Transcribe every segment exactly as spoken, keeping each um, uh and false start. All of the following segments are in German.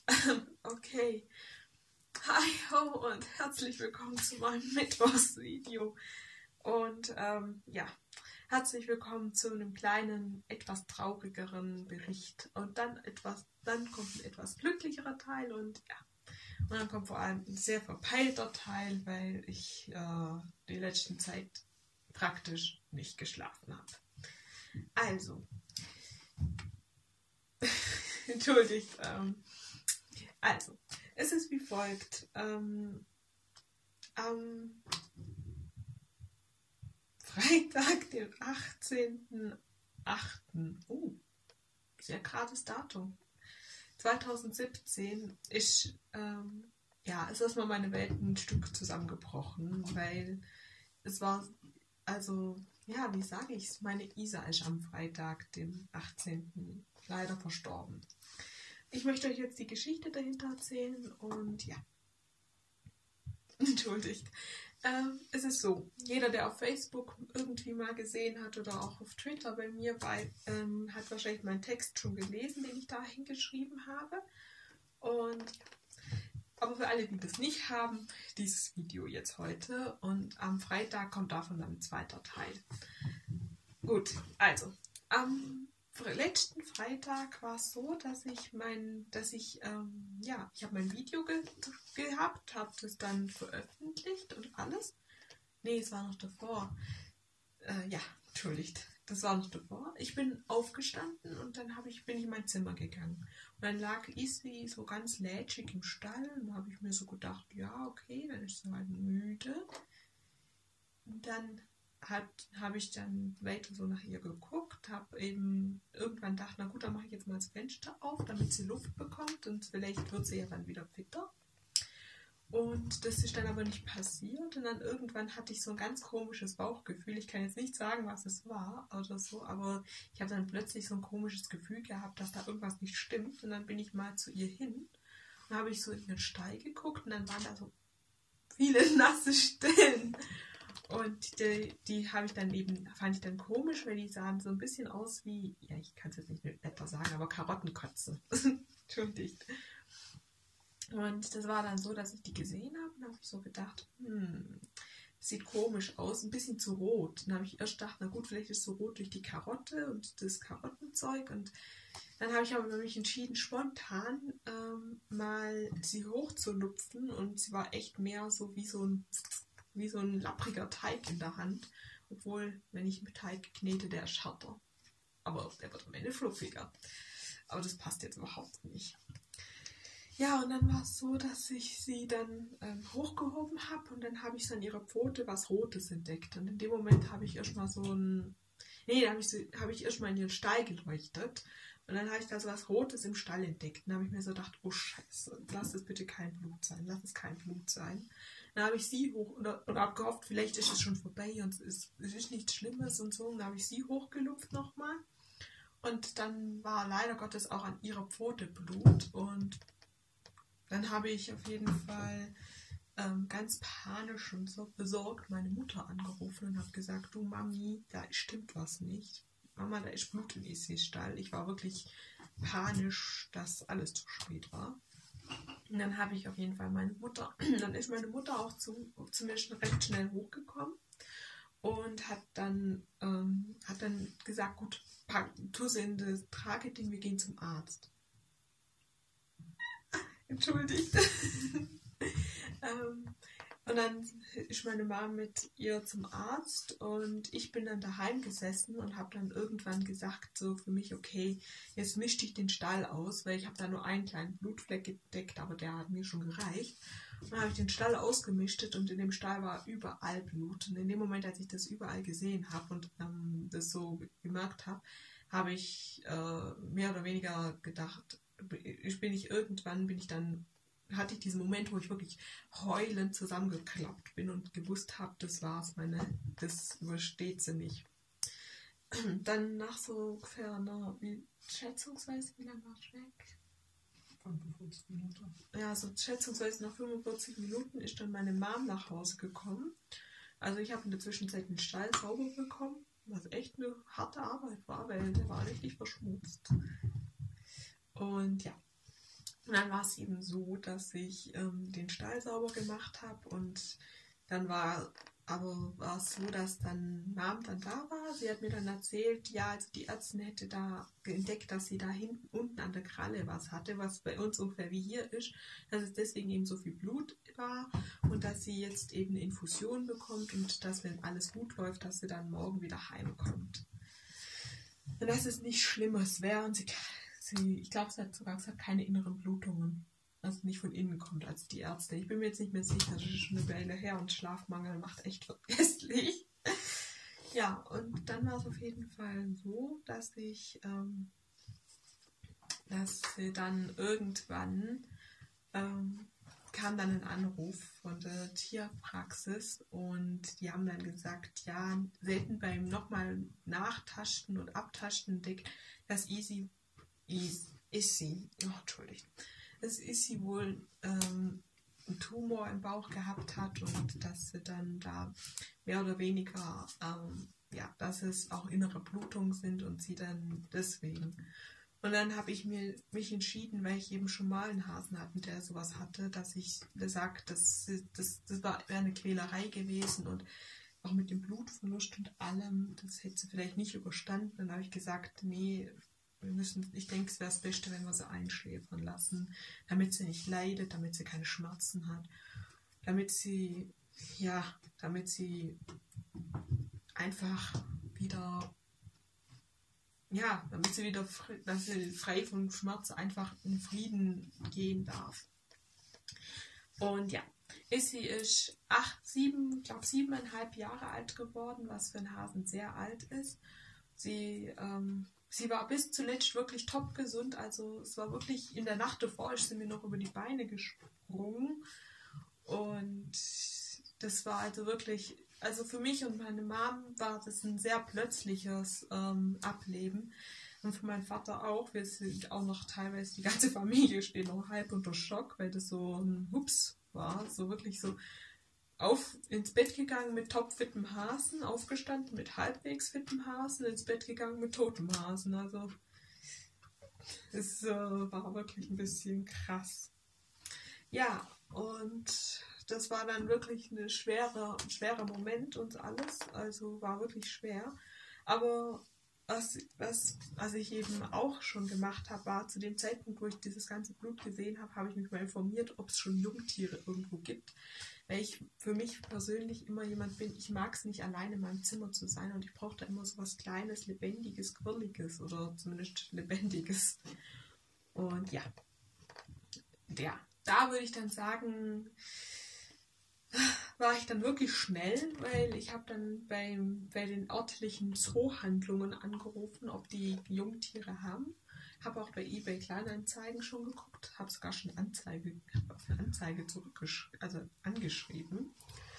Okay. Hi ho und herzlich willkommen zu meinem Mittwochsvideo. Und ähm, ja, herzlich willkommen zu einem kleinen, etwas traurigeren Bericht. Und dann etwas, dann kommt ein etwas glücklicherer Teil und ja. Und dann kommt vor allem ein sehr verpeilter Teil, weil ich äh, die letzten Zeit praktisch nicht geschlafen habe. Also, entschuldigt, ähm, also, es ist wie folgt. Ähm, am Freitag, den achtzehnten achten Oh, sehr gerades Datum. zweitausendsiebzehn ist, ähm, ja, ist erstmal meine Welt ein Stück zusammengebrochen, weil es war, also, ja, wie sage ich es, meine Isa ist am Freitag, den achtzehnten leider verstorben. Ich möchte euch jetzt die Geschichte dahinter erzählen und ja, entschuldigt. Ähm, es ist so, jeder, der auf Facebook irgendwie mal gesehen hat oder auch auf Twitter bei mir, weil, ähm, hat wahrscheinlich meinen Text schon gelesen, den ich da hingeschrieben habe. Und aber für alle, die das nicht haben, dieses Video jetzt heute und am Freitag kommt davon dann ein zweiter Teil. Gut, also am letzten Freitag war es so, dass ich mein, dass ich, ähm, ja, ich habe mein Video ge gehabt, habe das dann veröffentlicht und alles. Nee, es war noch davor. Äh, ja, entschuldigt. Das war noch davor. Ich bin aufgestanden und dann hab ich, bin ich in mein Zimmer gegangen. Und dann lag Isi so ganz lätschig im Stall und da habe ich mir so gedacht, ja, okay, dann ist sie halt müde. Und dann habe ich dann weiter so nach ihr geguckt, habe eben irgendwann gedacht, na gut, dann mache ich jetzt mal das Fenster auf, damit sie Luft bekommt und vielleicht wird sie ja dann wieder fitter. Und das ist dann aber nicht passiert und dann irgendwann hatte ich so ein ganz komisches Bauchgefühl. Ich kann jetzt nicht sagen, was es war oder so, aber ich habe dann plötzlich so ein komisches Gefühl gehabt, dass da irgendwas nicht stimmt und dann bin ich mal zu ihr hin und habe ich so in ihren Stall geguckt und dann waren da so viele nasse Stellen. Und die, die habe ich dann eben, fand ich dann komisch, weil die sahen so ein bisschen aus wie, ja, ich kann es jetzt nicht netter sagen, aber Karottenkotze. Entschuldigt. Und das war dann so, dass ich die gesehen habe und habe ich so gedacht, hm, sieht komisch aus, ein bisschen zu rot. Dann habe ich erst gedacht, na gut, vielleicht ist es so rot durch die Karotte und das Karottenzeug. Und dann habe ich aber mich entschieden, spontan ähm, mal sie hochzulupfen und sie war echt mehr so wie so ein wie so ein lappriger Teig in der Hand. Obwohl, wenn ich mit Teig knete, der ist härter. Aber der wird am Ende fluffiger. Aber das passt jetzt überhaupt nicht. Ja, und dann war es so, dass ich sie dann ähm, hochgehoben habe und dann habe ich so an ihrer Pfote was Rotes entdeckt. Und in dem Moment habe ich erstmal so ein... Nee, da habe ich, so, hab ich erstmal in ihren Stall geleuchtet. Und dann habe ich da so was Rotes im Stall entdeckt. Und dann habe ich mir so gedacht, oh Scheiße, lass es bitte kein Blut sein, lass es kein Blut sein. Dann habe ich sie hoch und, und habe gehofft, vielleicht ist es schon vorbei und es ist, es ist nichts Schlimmes und so. Und dann habe ich sie hochgelupft nochmal. Und dann war leider Gottes auch an ihrer Pfote Blut. Und dann habe ich auf jeden Fall ähm, ganz panisch und so besorgt meine Mutter angerufen und habe gesagt, du Mami, da stimmt was nicht. Mama, da ist Blut im Isis Stall. Ich war wirklich panisch, dass alles zu spät war. Und dann habe ich auf jeden Fall meine Mutter, dann ist meine Mutter auch zu, zumindest recht schnell hochgekommen und hat dann, ähm, hat dann gesagt, gut, pack, tu sie in das Trageding, wir gehen zum Arzt. Entschuldigt. ähm, und dann ist meine Mama mit ihr zum Arzt und ich bin dann daheim gesessen und habe dann irgendwann gesagt, so für mich, okay, jetzt mischte ich den Stall aus, weil ich habe da nur einen kleinen Blutfleck gedeckt, aber der hat mir schon gereicht. Und dann habe ich den Stall ausgemischtet und in dem Stall war überall Blut. Und in dem Moment, als ich das überall gesehen habe und ähm, das so gemerkt habe, habe ich äh, mehr oder weniger gedacht, ich bin ich irgendwann, bin ich dann hatte ich diesen Moment, wo ich wirklich heulend zusammengeklappt bin und gewusst habe, das war's, meine, das übersteht sie nicht. Dann nach so ungefähr einer, wie, schätzungsweise, wie lange war ich weg? fünfundvierzig Minuten. Ja, so schätzungsweise nach fünfundvierzig Minuten ist dann meine Mom nach Hause gekommen. Also ich habe in der Zwischenzeit den Stall sauber bekommen, was echt eine harte Arbeit war, weil der war richtig verschmutzt. Und ja. Und dann war es eben so, dass ich ähm, den Stall sauber gemacht habe und dann war aber war es so, dass dann Mom dann da war. Sie hat mir dann erzählt, ja, also die Ärztin hätte da entdeckt, dass sie da hinten unten an der Kralle was hatte, was bei uns ungefähr wie hier ist, dass es deswegen eben so viel Blut war und dass sie jetzt eben eine Infusion bekommt und dass, wenn alles gut läuft, dass sie dann morgen wieder heimkommt. Und dass es nichts Schlimmes wäre und sie, sie ich glaube, sie hat sogar gesagt, keine inneren Blutungen. Also nicht von innen kommt als die Ärzte. Ich bin mir jetzt nicht mehr sicher, das ist schon eine Weile her und Schlafmangel macht echt vergesslich. Ja, und dann war es auf jeden Fall so, dass ich, ähm, dass sie dann irgendwann ähm, kam dann ein Anruf von der Tierpraxis und die haben dann gesagt, ja, selten beim nochmal Nachtasten und Abtasten entdeckt, dass Easy, Easy, Issy, oh, entschuldigt, dass Issy wohl ähm, einen Tumor im Bauch gehabt hat und dass sie dann da mehr oder weniger, ähm, ja, dass es auch innere Blutungen sind und sie dann deswegen. Und dann habe ich mir, mich entschieden, weil ich eben schon mal einen Hasen hatte, der sowas hatte, dass ich gesagt, das, das, das war eine Quälerei gewesen und auch mit dem Blutverlust und allem, das hätte sie vielleicht nicht überstanden. Dann habe ich gesagt, nee, wir müssen, ich denke, es wäre das Beste, wenn wir sie einschläfern lassen, damit sie nicht leidet, damit sie keine Schmerzen hat, damit sie, ja, damit sie einfach wieder, ja, damit sie wieder, dass sie frei von Schmerz einfach in Frieden gehen darf. Und ja, Issy ist acht, sieben, ich glaube siebeneinhalb Jahre alt geworden, was für einen Hasen sehr alt ist. Sie, ähm, sie war bis zuletzt wirklich top gesund, also es war wirklich in der Nacht davor, ist sie mir noch über die Beine gesprungen und das war also wirklich, also für mich und meine Mom war das ein sehr plötzliches ähm, Ableben und für meinen Vater auch. Wir sind auch noch teilweise, die ganze Familie steht noch halb unter Schock, weil das so ein Hups war, so wirklich so auf ins Bett gegangen mit topfittem Hasen, aufgestanden mit halbwegs fittem Hasen, ins Bett gegangen mit totem Hasen. Also es äh, war wirklich ein bisschen krass. Ja, und das war dann wirklich eine schwere, ein schwerer Moment und alles. Also war wirklich schwer. Aber was, was, was ich eben auch schon gemacht habe, war zu dem Zeitpunkt, wo ich dieses ganze Blut gesehen habe, habe ich mich mal informiert, ob es schon Jungtiere irgendwo gibt. Weil ich für mich persönlich immer jemand bin, ich mag es nicht alleine in meinem Zimmer zu sein und ich brauche da immer so was Kleines, Lebendiges, Quirliges oder zumindest Lebendiges. Und ja, ja, da würde ich dann sagen, war ich dann wirklich schnell, weil ich habe dann beim, bei den örtlichen Zoohandlungen angerufen, ob die Jungtiere haben. Habe auch bei eBay Kleinanzeigen schon geguckt, habe sogar schon Anzeige, auf eine Anzeige zurückgesch- also angeschrieben.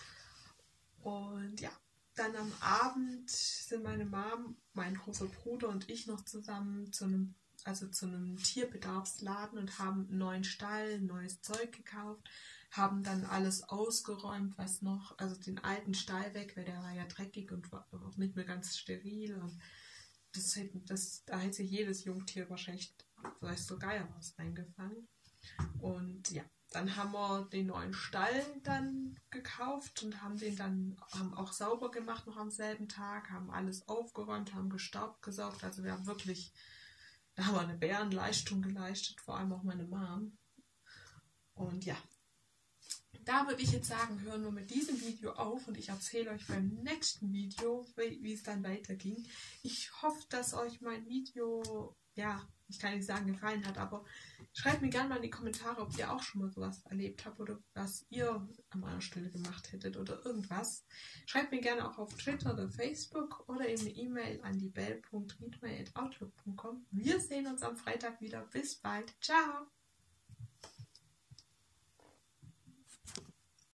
Und ja, dann am Abend sind meine Mom, mein großer Bruder und ich noch zusammen zu einem, also zu einem Tierbedarfsladen und haben einen neuen Stall, neues Zeug gekauft, haben dann alles ausgeräumt, was noch, also den alten Stall weg, weil der war ja dreckig und war auch nicht mehr ganz steril. Und das, das, da hätte sich jedes Jungtier wahrscheinlich, vielleicht so Geier was eingefangen. Und ja, dann haben wir den neuen Stall dann gekauft und haben den dann haben auch sauber gemacht noch am selben Tag, haben alles aufgeräumt, haben gestaubt, gesaugt. Also wir haben wirklich, da haben wir eine Bärenleistung geleistet, vor allem auch meine Mom. Und ja, da würde ich jetzt sagen, hören wir mit diesem Video auf und ich erzähle euch beim nächsten Video, wie, wie es dann weiterging. Ich hoffe, dass euch mein Video, ja, ich kann nicht sagen, gefallen hat, aber schreibt mir gerne mal in die Kommentare, ob ihr auch schon mal sowas erlebt habt oder was ihr an meiner Stelle gemacht hättet oder irgendwas. Schreibt mir gerne auch auf Twitter oder Facebook oder eben eine E-Mail an die bell punkt riedmeier at outlook punkt com. Wir sehen uns am Freitag wieder. Bis bald. Ciao!